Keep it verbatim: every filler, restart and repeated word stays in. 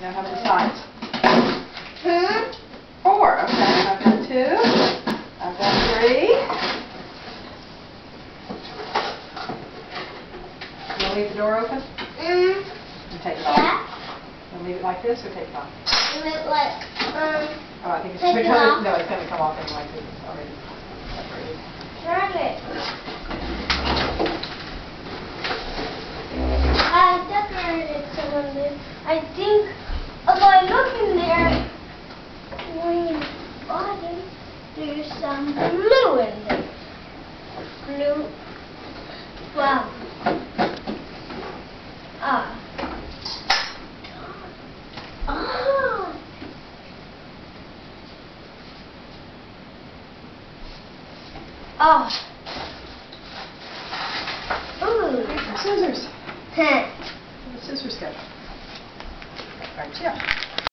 Now how many sides? Hmm? Four. Okay. I've got two. I've got three. You want to leave the door open? Mm. And take it off. Yeah. You want to leave it like this or take it off? Leave it like, um, Oh, I think it's take going it to off. No, it's going to come off anyway because it's already separated. Turn it. I decorated some of this. I think, although I look in there, when you bottom, there's some blue in there. Blue. Wow. Ah. Ah. Ah. Ooh. Some scissors. Huh. The scissors go. Right, yeah.